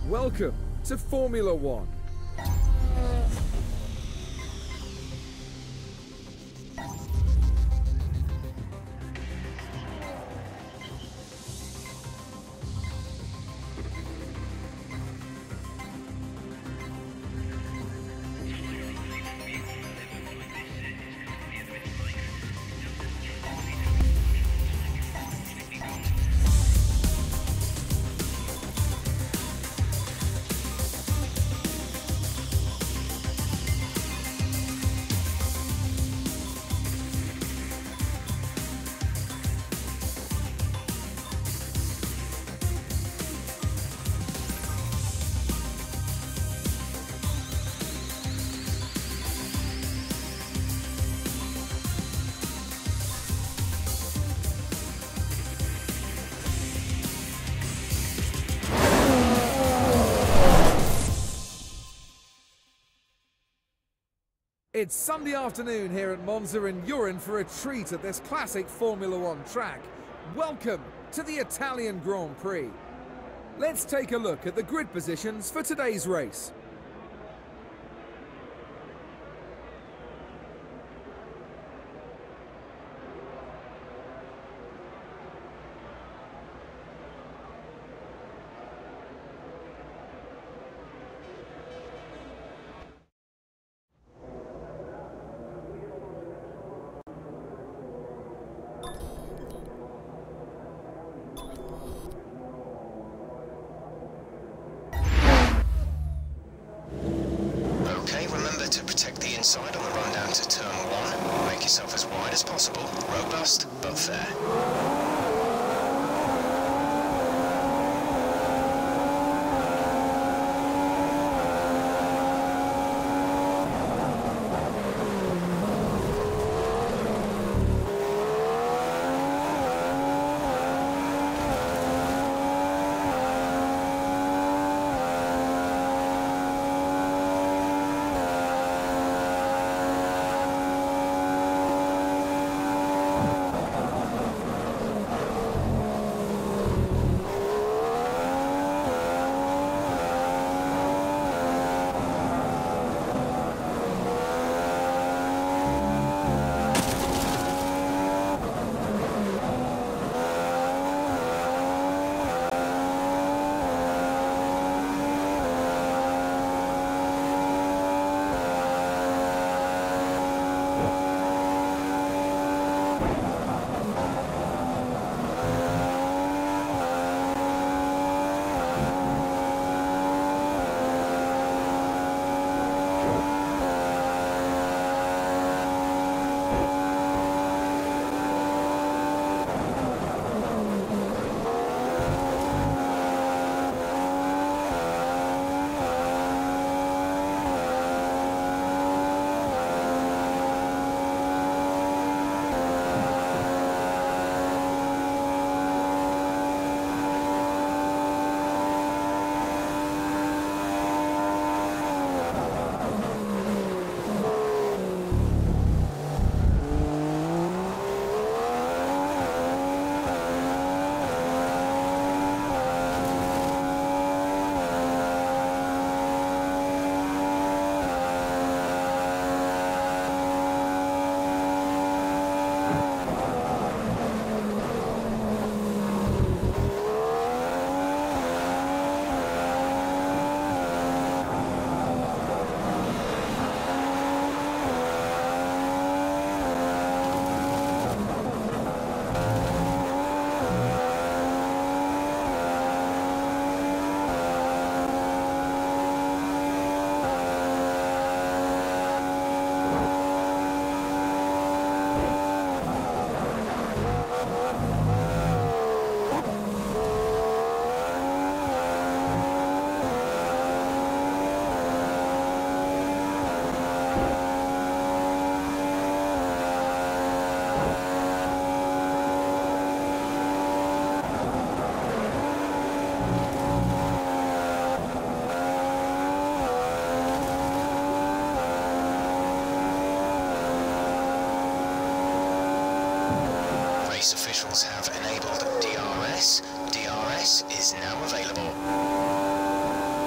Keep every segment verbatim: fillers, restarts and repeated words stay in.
Welcome to Formula One. It's Sunday afternoon here at Monza and you're in for a treat at this classic Formula One track. Welcome to the Italian Grand Prix. Let's take a look at the grid positions for today's race. Inside on the run down to turn one. Make yourself as wide as possible. Robust, but fair. Race officials have enabled D R S. D R S is now available.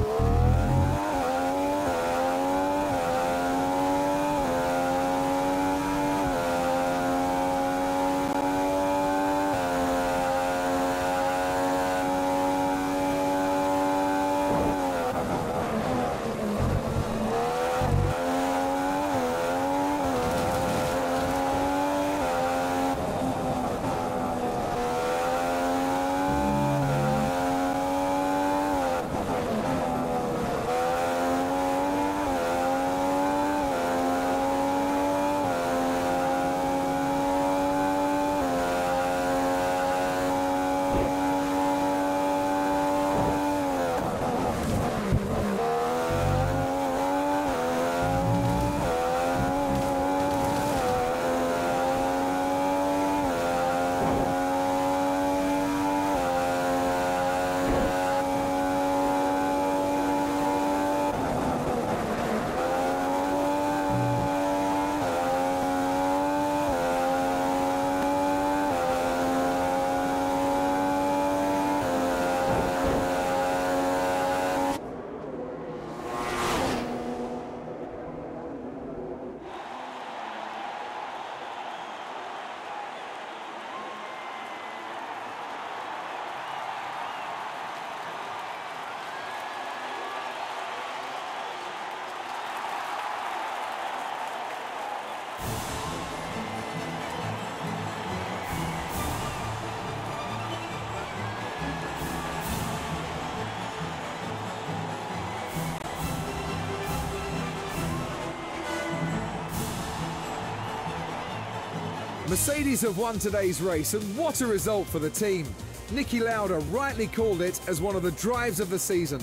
Mercedes have won today's race, and what a result for the team. Niki Lauda rightly called it as one of the drives of the season.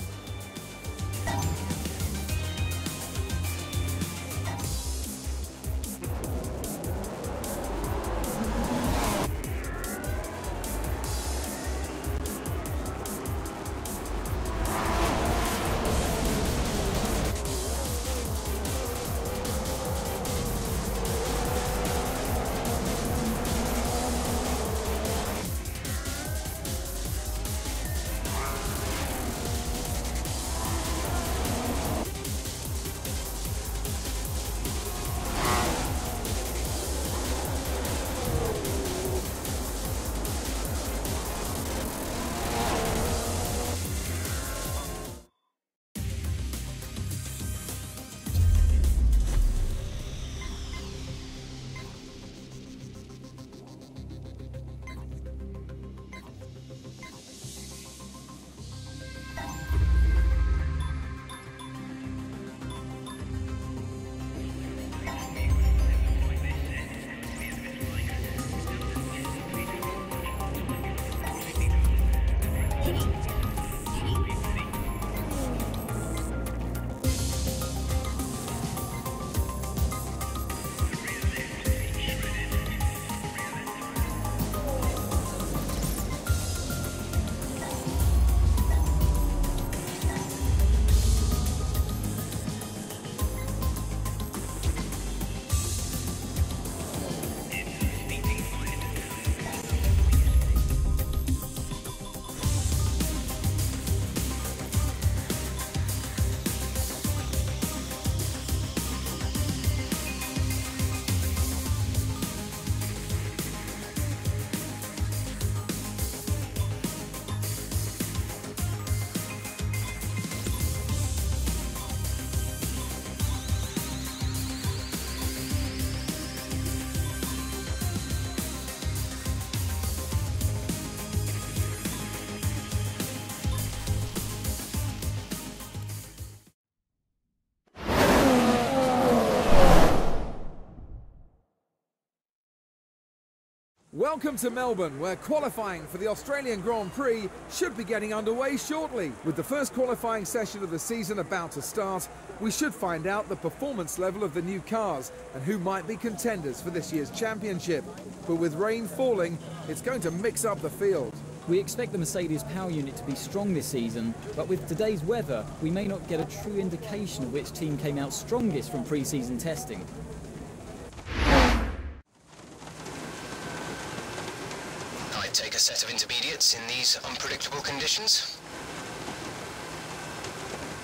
Welcome to Melbourne, where qualifying for the Australian Grand Prix should be getting underway shortly. With the first qualifying session of the season about to start, we should find out the performance level of the new cars and who might be contenders for this year's championship. But with rain falling, it's going to mix up the field. We expect the Mercedes power unit to be strong this season, but with today's weather, we may not get a true indication of which team came out strongest from pre-season testing. Take a set of intermediates in these unpredictable conditions.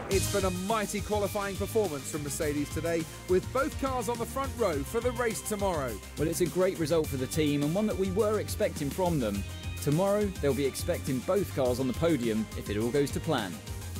It's been a mighty qualifying performance from Mercedes today, with both cars on the front row for the race tomorrow. Well, it's a great result for the team and one that we were expecting from them. Tomorrow, they'll be expecting both cars on the podium if it all goes to plan.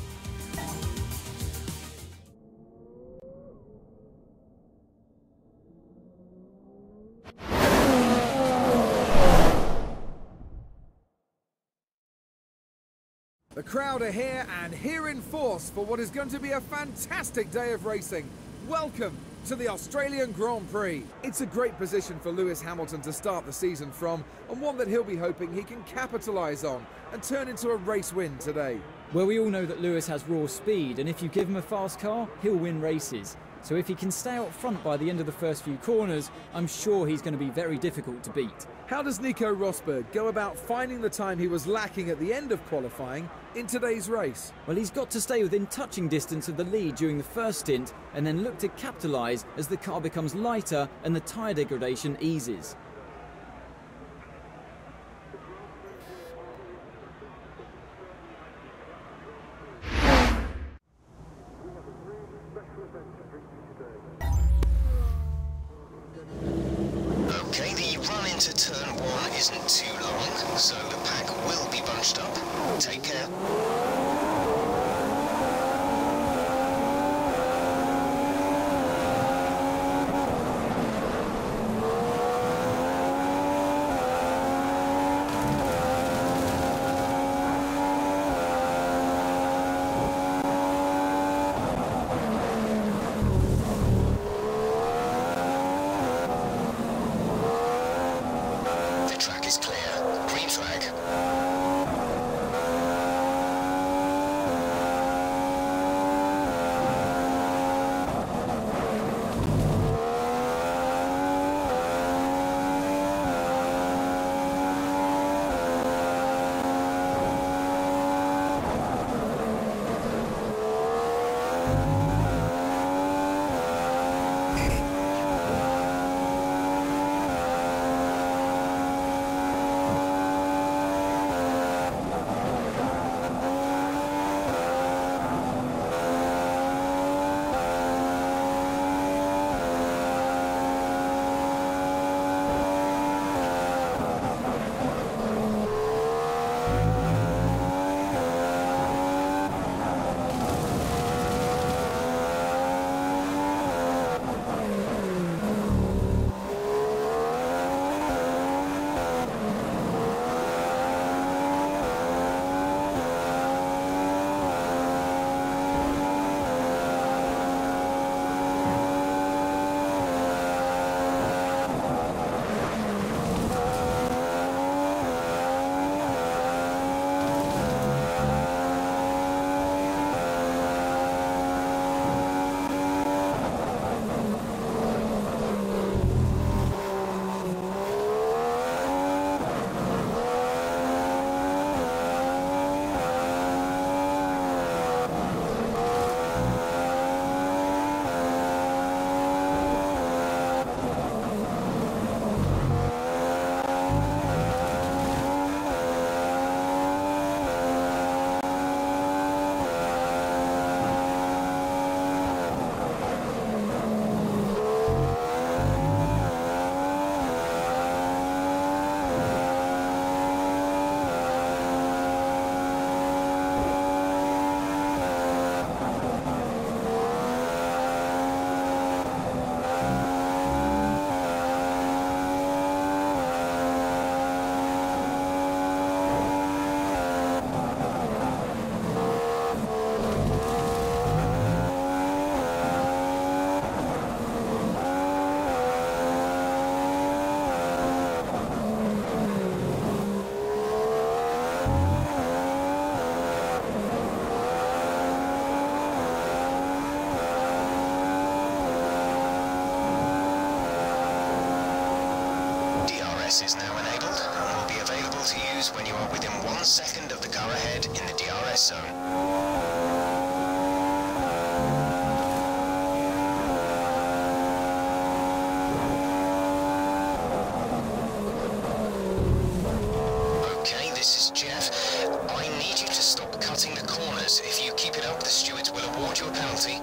The crowd are here and here in force for what is going to be a fantastic day of racing. Welcome to the Australian Grand Prix. It's a great position for Lewis Hamilton to start the season from, and one that he'll be hoping he can capitalise on and turn into a race win today. Well, we all know that Lewis has raw speed, and if you give him a fast car, he'll win races. So if he can stay out front by the end of the first few corners, I'm sure he's going to be very difficult to beat. How does Nico Rosberg go about finding the time he was lacking at the end of qualifying in today's race? Well, he's got to stay within touching distance of the lead during the first stint and then look to capitalise as the car becomes lighter and the tyre degradation eases. Okay, the run into turn one isn't too long, so the pack will be bunched up. Take care. Is clear. Green flag. Is now enabled and will be available to use when you are within one second of the car ahead in the D R S zone. Okay, this is Jeff. I need you to stop cutting the corners. If you Keep it up, the stewards will award you a penalty.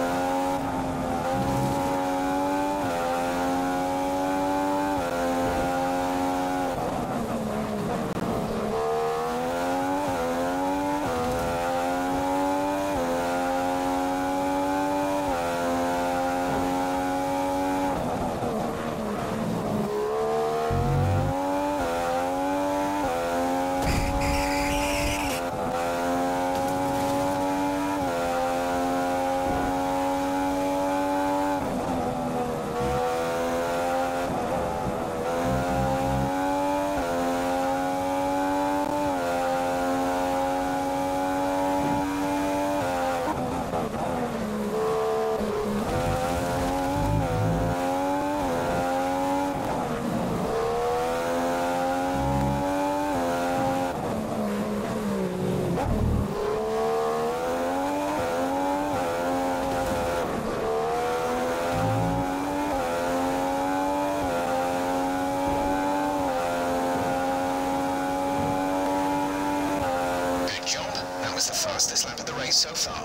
Was the fastest lap of the race so far.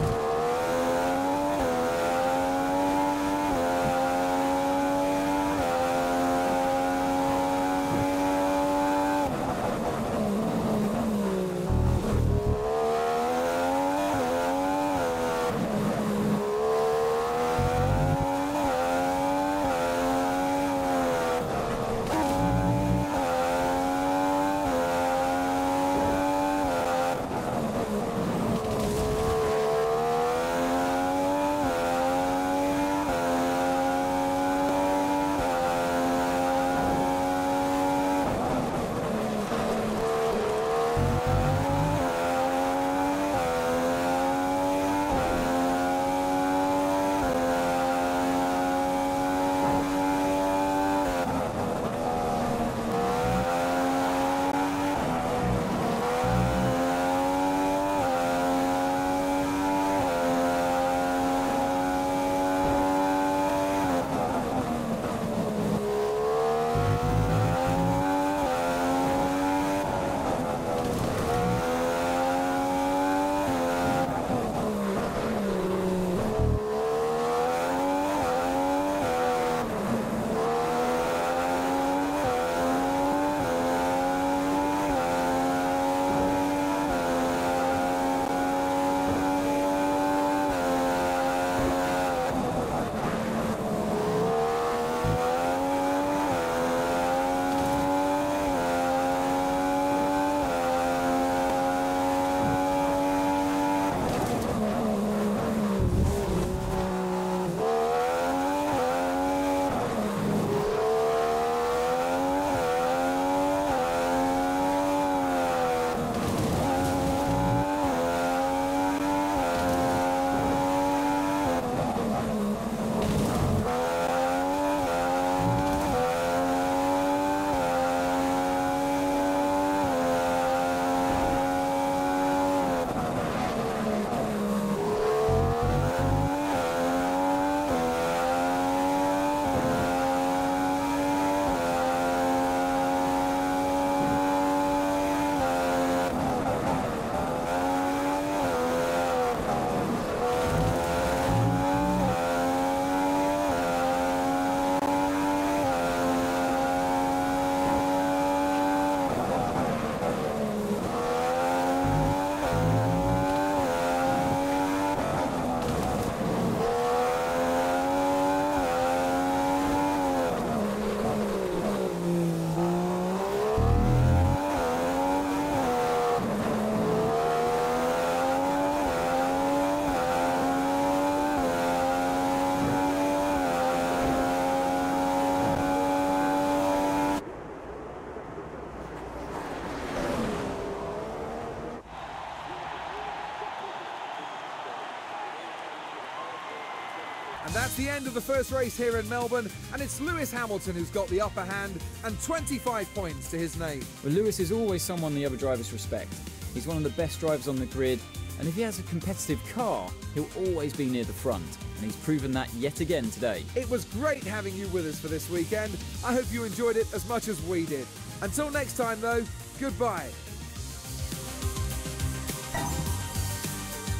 And that's the end of the first race here in Melbourne, and it's Lewis Hamilton who's got the upper hand and twenty-five points to his name. Well, Lewis is always someone the other drivers respect. He's one of the best drivers on the grid, and if he has a competitive car, he'll always be near the front, and he's proven that yet again today. It was great having you with us for this weekend. I hope you enjoyed it as much as we did. Until next time though, goodbye.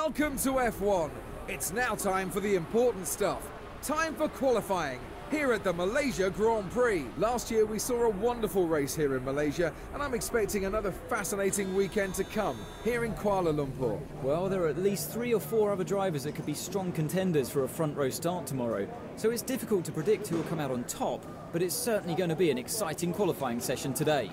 Welcome to F one. It's now time for the important stuff. Time for qualifying here at the Malaysia Grand Prix. Last year we saw a wonderful race here in Malaysia, and I'm expecting another fascinating weekend to come here in Kuala Lumpur. Well, there are at least three or four other drivers that could be strong contenders for a front row start tomorrow, so it's difficult to predict who will come out on top, but it's certainly going to be an exciting qualifying session today.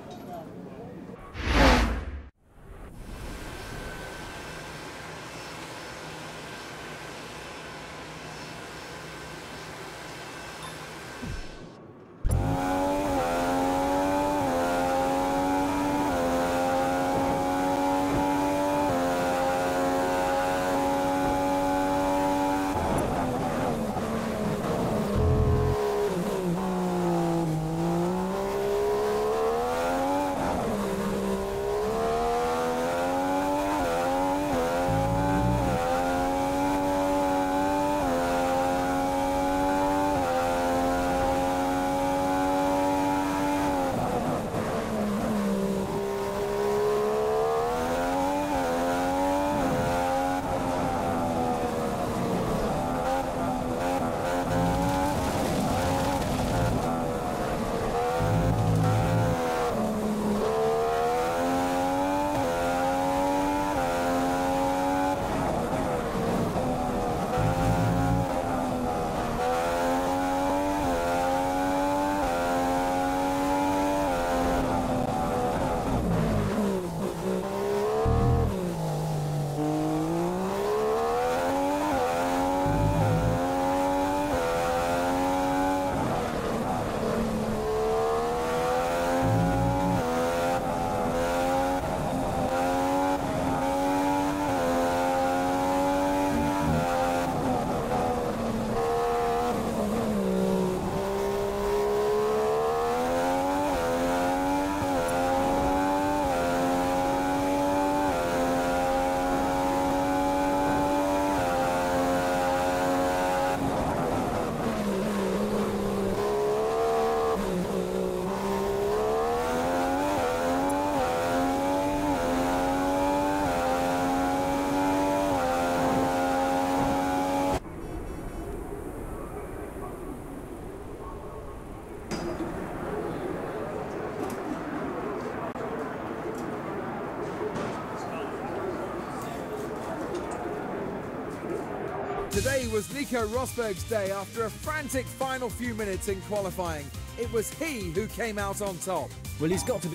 Today was Nico Rosberg's day after a frantic final few minutes in qualifying. It was he who came out on top. Well, he's got to be...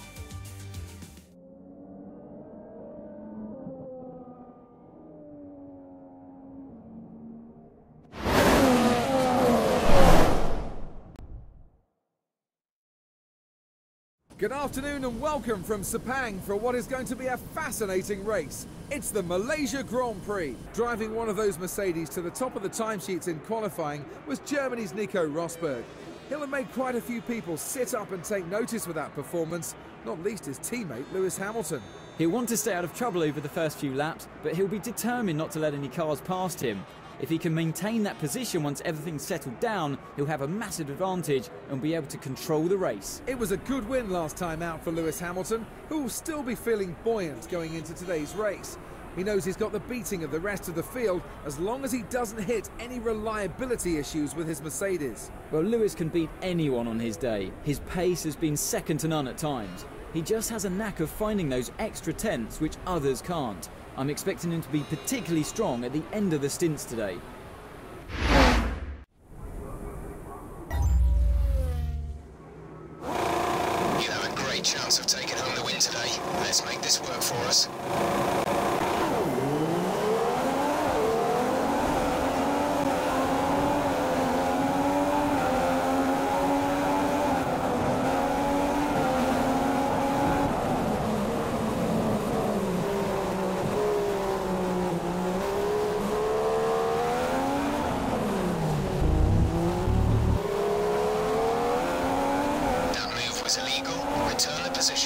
Good afternoon and welcome from Sepang for what is going to be a fascinating race. It's the Malaysia Grand Prix. Driving one of those Mercedes to the top of the timesheets in qualifying was Germany's Nico Rosberg. He'll have made quite a few people sit up and take notice with that performance, not least his teammate Lewis Hamilton. He'll want to stay out of trouble over the first few laps, but he'll be determined not to let any cars past him. If he can maintain that position once everything's settled down, he'll have a massive advantage and be able to control the race. It was a good win last time out for Lewis Hamilton, who will still be feeling buoyant going into today's race. He knows he's got the beating of the rest of the field as long as he doesn't hit any reliability issues with his Mercedes. Well, Lewis can beat anyone on his day. His pace has been second to none at times. He just has a knack of finding those extra tenths which others can't. I'm expecting him to be particularly strong at the end of the stints today. You have a great chance of taking home the win today. Let's make this work for us. Illegal. Return the position.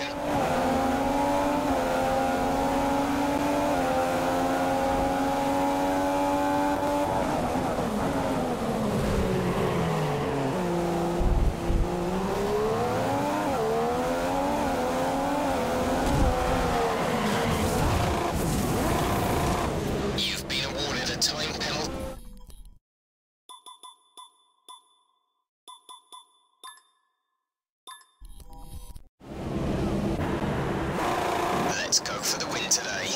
You've been Let's go for the win today.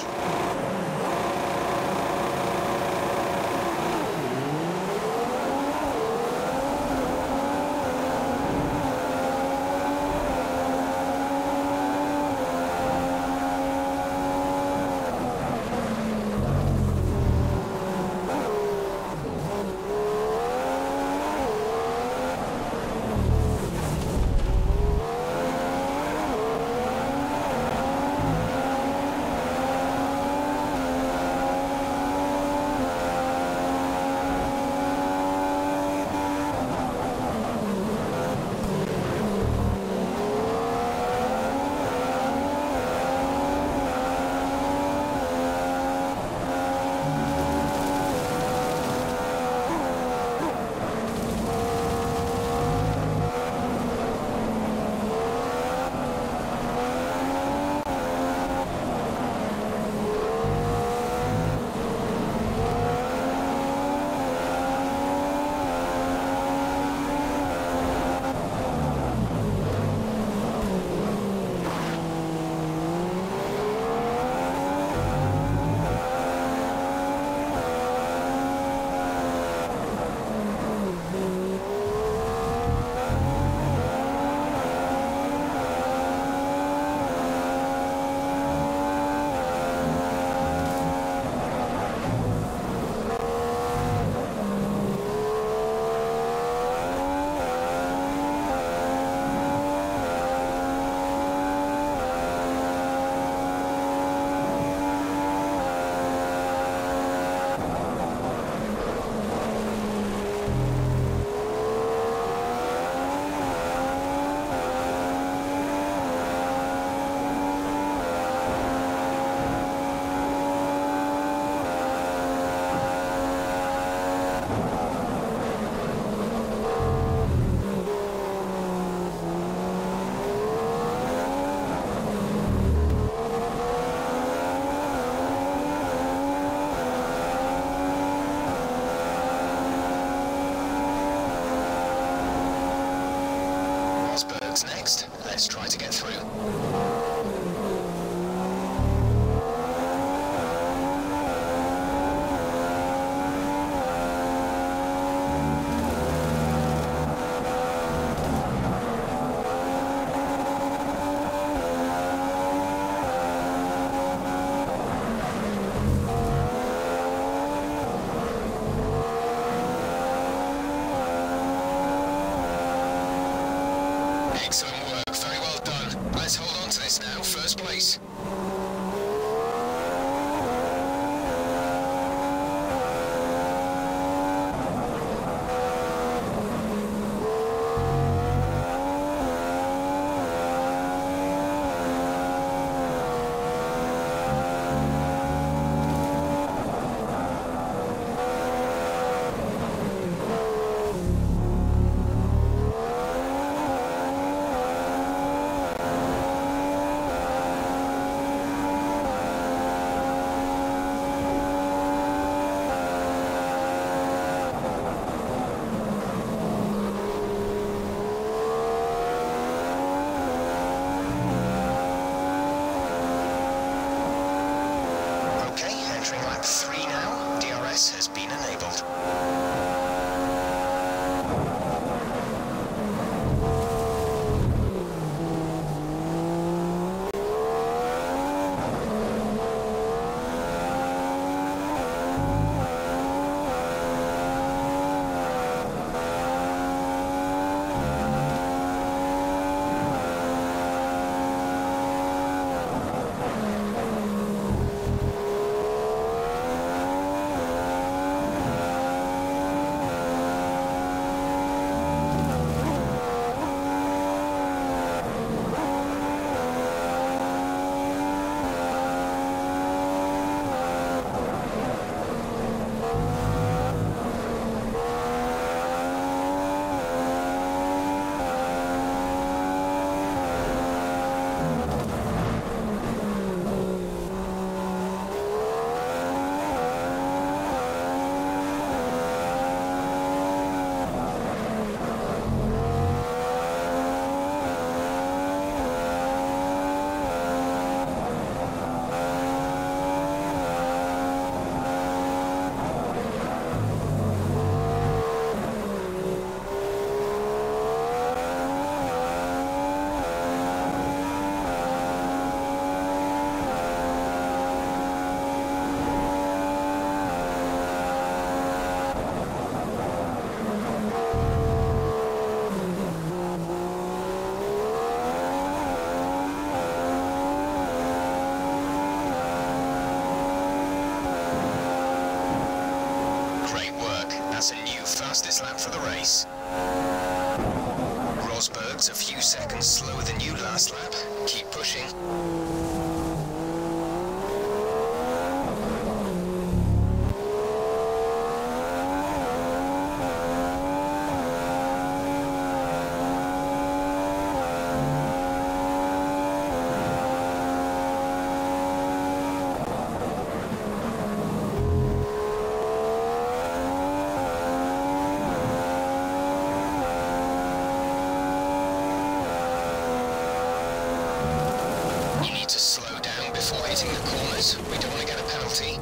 Next, let's try to get through. Excellent work, very well done. Let's hold on to this now, first place. Entering lap three now, D R S has been enabled. To slow down before hitting the corners. We don't want to get a penalty.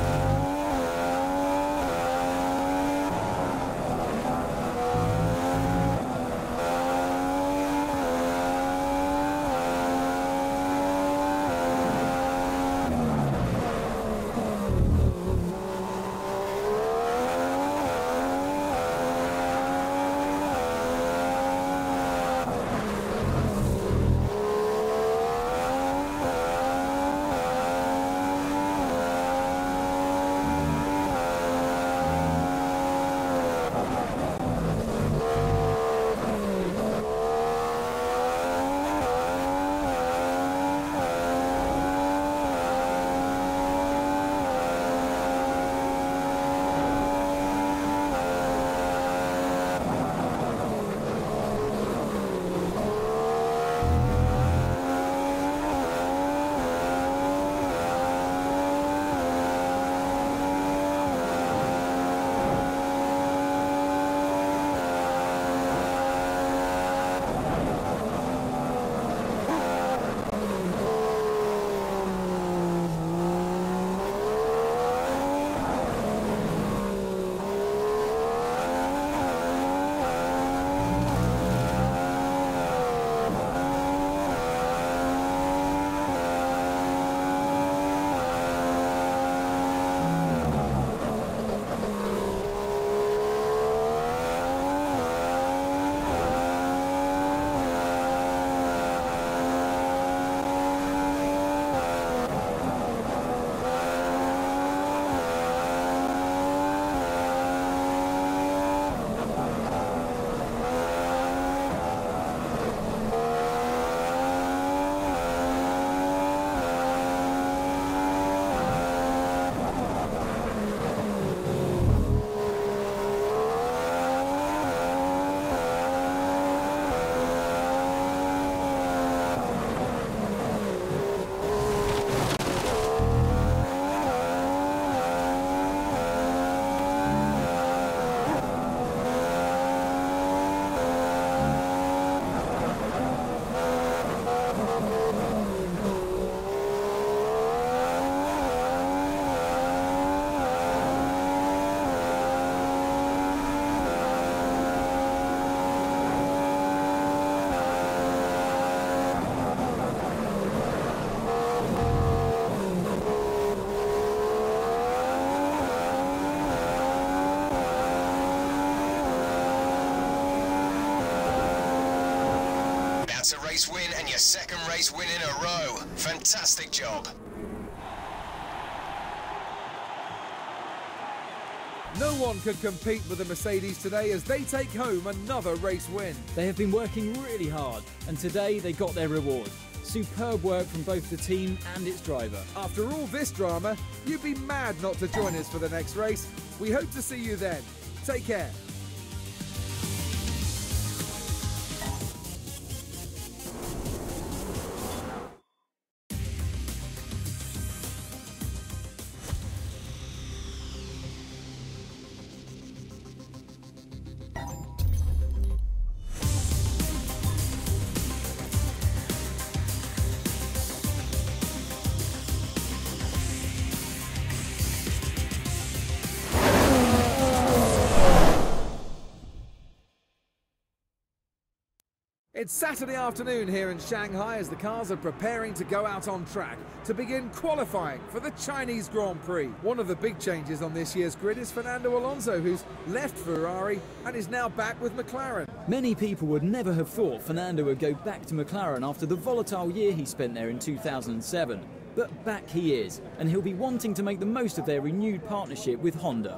That's a race win and your second race win in a row. Fantastic job. No one could compete with the Mercedes today as they take home another race win. They have been working really hard, and today they got their reward. Superb work from both the team and its driver. After all this drama, you'd be mad not to join us for the next race. We hope to see you then. Take care. It's Saturday afternoon here in Shanghai as the cars are preparing to go out on track to begin qualifying for the Chinese Grand Prix. One of the big changes on this year's grid is Fernando Alonso, who's left Ferrari and is now back with McLaren. Many people would never have thought Fernando would go back to McLaren after the volatile year he spent there in two thousand seven. But back he is, and he'll be wanting to make the most of their renewed partnership with Honda.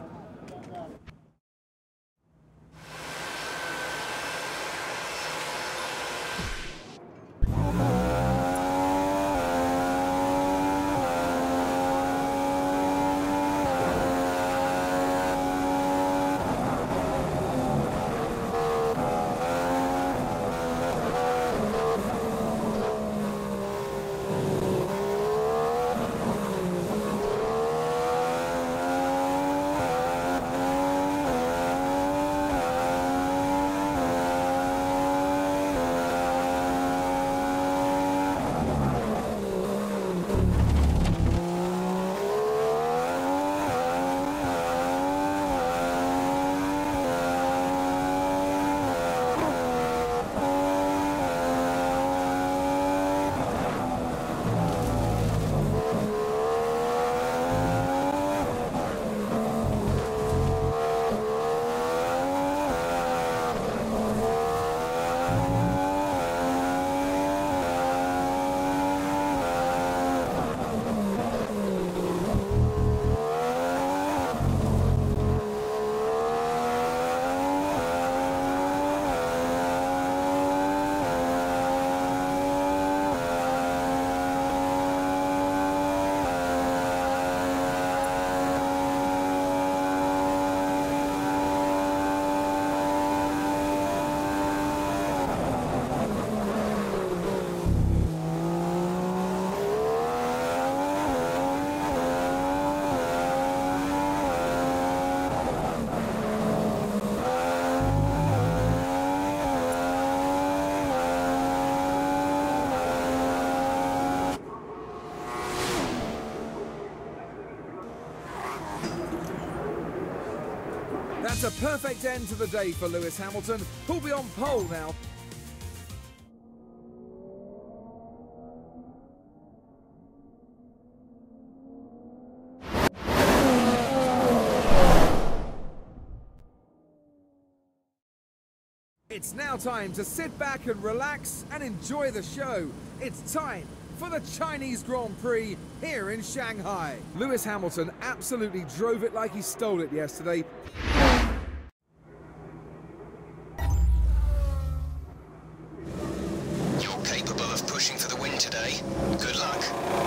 That's a perfect end to the day for Lewis Hamilton, who'll be on pole now. It's now time to sit back and relax and enjoy the show. It's time for the Chinese Grand Prix here in Shanghai. Lewis Hamilton absolutely drove it like he stole it yesterday. You're capable of pushing for the win today. Good luck.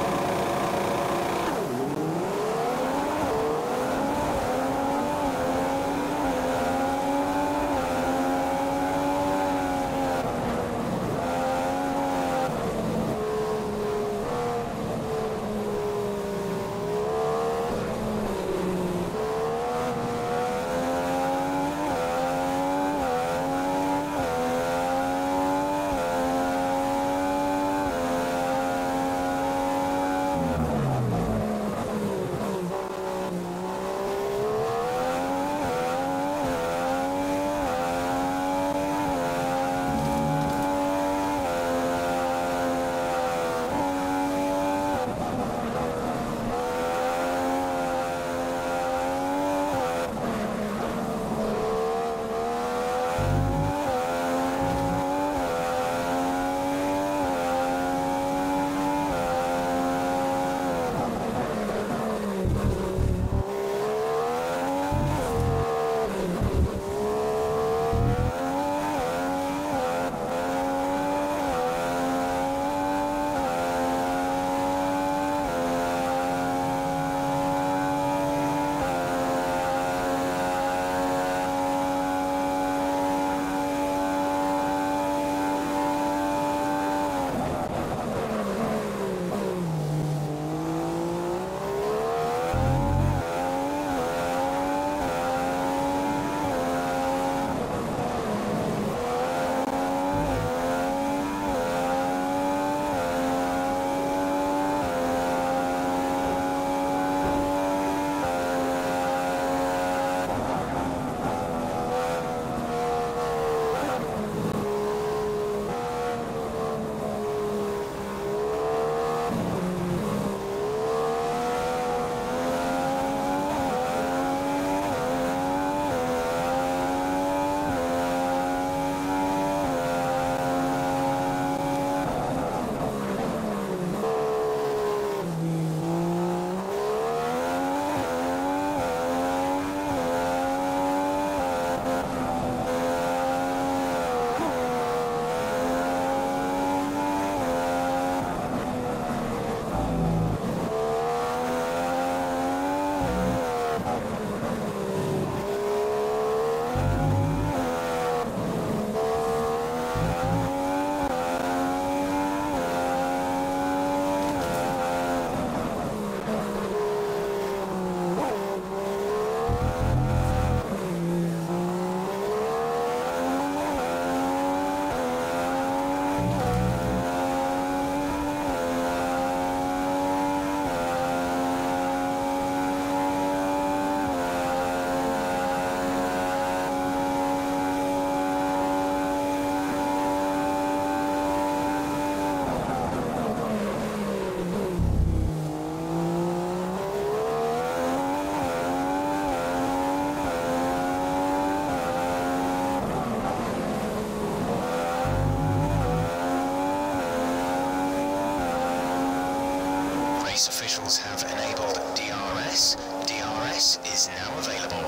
Officials have enabled D R S. D R S is now available.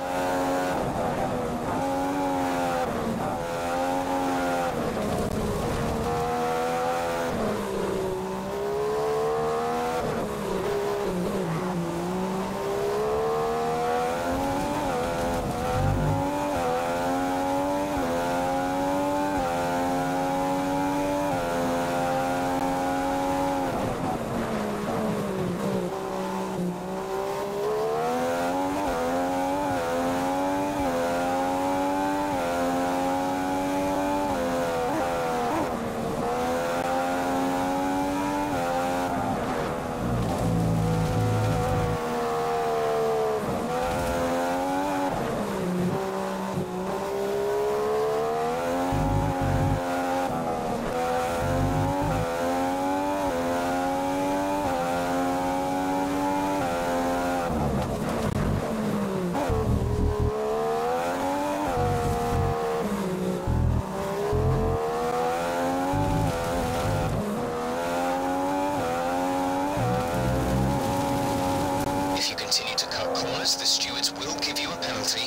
If you continue to cut corners, the stewards will give you a penalty.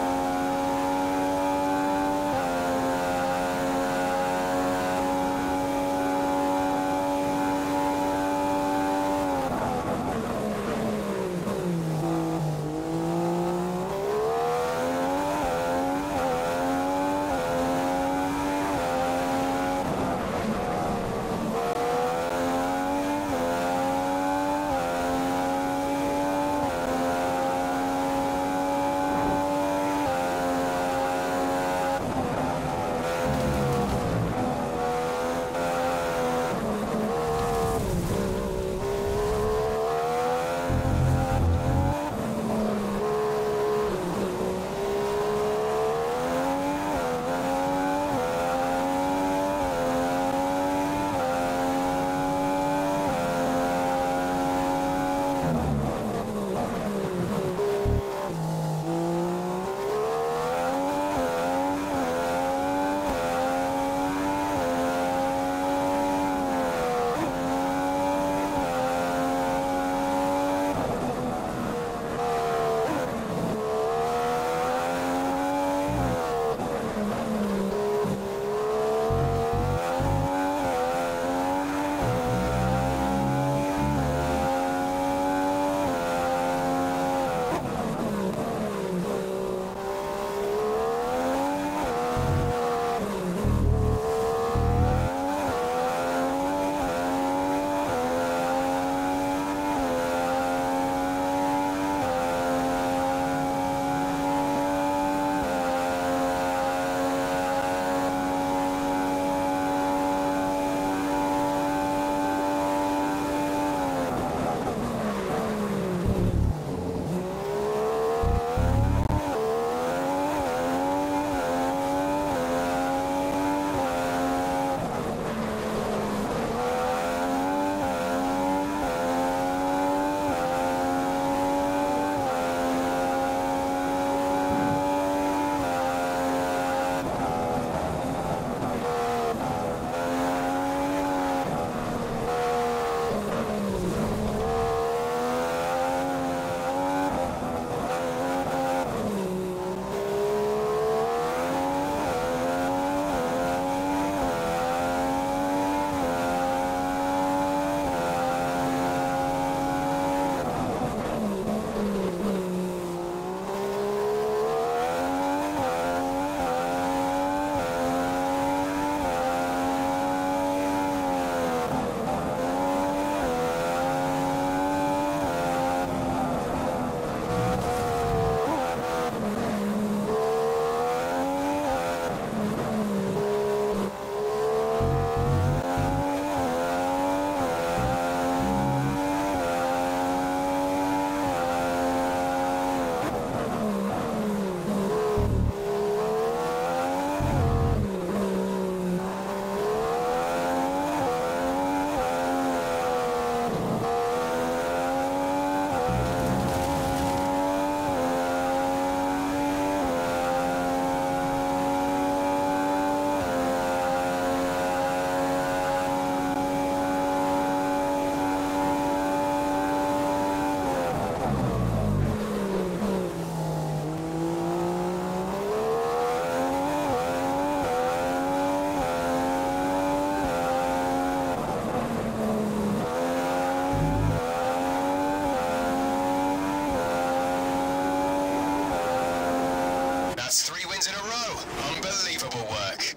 That's three wins in a row. Unbelievable work.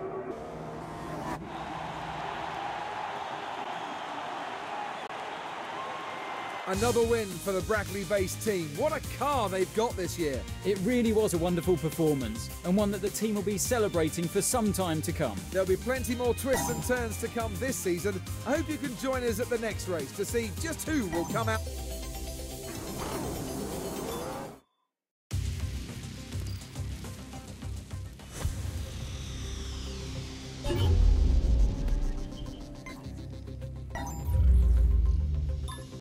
Another win for the Brackley-based team. What a car they've got this year. It really was a wonderful performance, and one that the team will be celebrating for some time to come. There'll be plenty more twists and turns to come this season. I hope you can join us at the next race to see just who will come out.